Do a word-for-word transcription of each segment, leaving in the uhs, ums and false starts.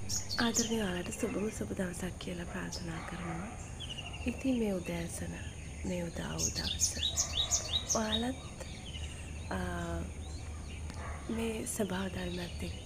ආදරණීය ඔයාලට සුබම සුබ දවසක් කියලා ප්‍රාර්ථනා කරනවා. ඉතින් මේ උදෑසන මේ උදා වූ දවස ඔයාලත් මේ ස්වභාව ධර්මයත් එක්ක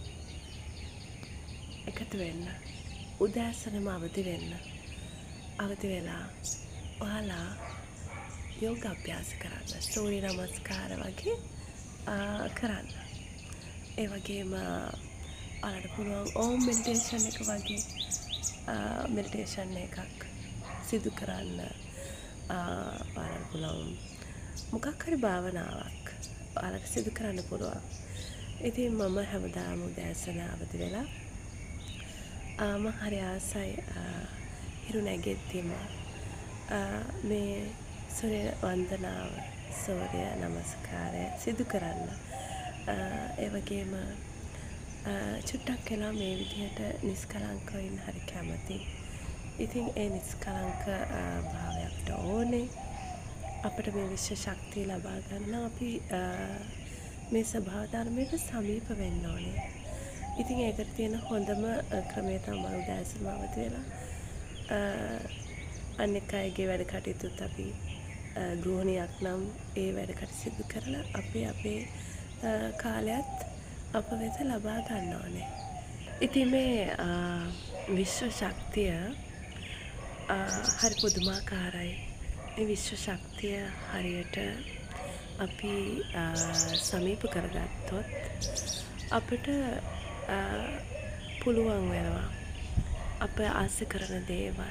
එකතු වෙන්න, උදෑසනම අවදි වෙන්න, අවදි වෙලා ඔයාලා යෝග අභ්‍යාස කරන්න, සූර්ය නමස්කාර වගේ කරන්න. ඒ වගේම ඔයාලට පුළුවන් ඕම් මෙඩිටේෂන් එක වගේ මෙඩිටේෂන් එකක් සිදු කරන්න. ඔයාලට පුළුවන් මොකක් හරි භාවනාවක් ඔයාලට සිදු කරන්න පුළුවන්. ඉතින් මම හැමදාම උදෑසන අවදි වෙලා මම හරි ආසයි හිරු නැගෙද්දිම මේ සූර්ය වන්දනාව, සූර්ය නමස්කාරය සිදු කරන්න. ඒ වගේම චුට්ටක් වෙලා මේ විදිහට නිස්කලංකව ඉන්න හරි කැමතියි. ඉතින් ඒ නිස්කලංක භාවයට ඕනේ. අපිට මේ විශ්ව ශක්තිය ලබා ගන්න අපි මේ ස්වභාව ධර්මයට සමීප වෙන්න ඕනේ. ඉතින් ඒකට තියෙන හොඳම ක්‍රමය තමයි උදෑසන අවදි වෙලා අනෙක් අයගේ වැඩ කටයුතුත් අපි ගෘහණියක් නම් ඒ වැඩ කටයුතු කරලා අපි අපේ කාලයත් අප වෙත ලබා ගන්න ඕනේ. ඉතින් මේ විශ්ව ශක්තිය හරි පුදුමාකාරයි. මේ විශ්ව ශක්තිය හරියට අපි සමීප කරගත්තොත් අපිට පුළුවන් වෙනවා අප ආස කරන දේවල්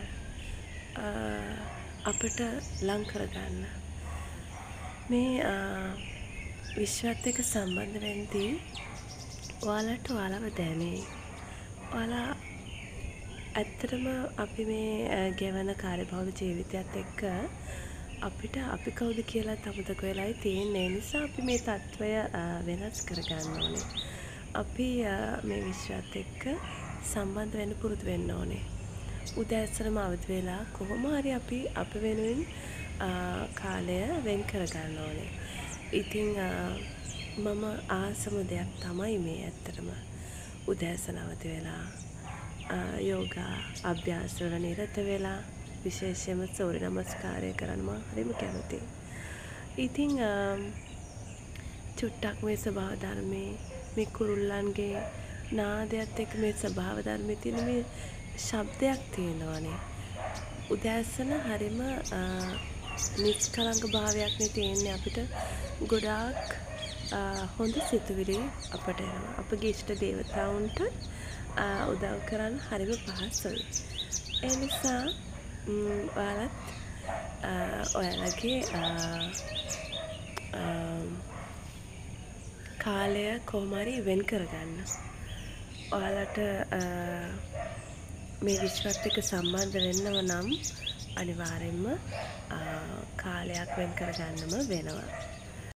අපිට ලං කරගන්න. මේ විශ්වත් එක්ක සම්බන්ධ වෙද්දී ඔයාලට ඔයාලව දැනේ. ඔයාලා ඇත්තටම අපි මේ ගෙවන කාර්යබහුල ජීවිතයත් එක්ක අපිට අපි කවුද කියලා අමතක වෙලායි තියෙන්නේ. ඒ නිසා අපි මේ తত্ত্বය වෙනස් කරගන්න ඕනේ. අපි මේ විශ්වත් එක්ක සම්බන්ධ වෙන්න පුරුදු වෙන්න ඕනේ. උදෑසනම අවදි වෙලා කොහොම හරි අපි අප වෙනුවෙන් කාලය වෙන් කරගන්න ඕනේ. ඉතින් මම ආසම දෙයක් තමයි මේ ඇත්තටම උදෑසන අවදි වෙලා යෝගා අභ්‍යාසවල නිරත වෙලා විශේෂයෙන්ම සූර්ය නමස්කාරය කරන්න මම හරිම කැමතියි. ඉතින් චුට්ටක් මේ ස්වභාව ධර්මයේ මේ කුරුල්ලන්ගේ නාදයත් එක්ක මේ ස්වභාව ධර්මයේ තියෙන මේ ශබ්දයක් තියෙනවානේ. උදෑසන හරිම නිස්කලංක භාවයක් නේ තියෙන්නේ. අපිට ගොඩාක් හොඳ සිතුවිලි අපට එනවා. අපගේ ඉෂ්ට දේවතාවුන්ට උදව් කරන්න හරිම පහසුයි. ඒ නිසා ඔයාලත් ඔයාලගේ කාලය කොහොම හරි වෙන් කරගන්න. ඔයාලට මේ විශ්වත් එක්ක සම්බන්ධ වෙන්නව නම් අනිවාර්යෙන්ම කාලයක් වෙන් කරගන්නම වෙනවා.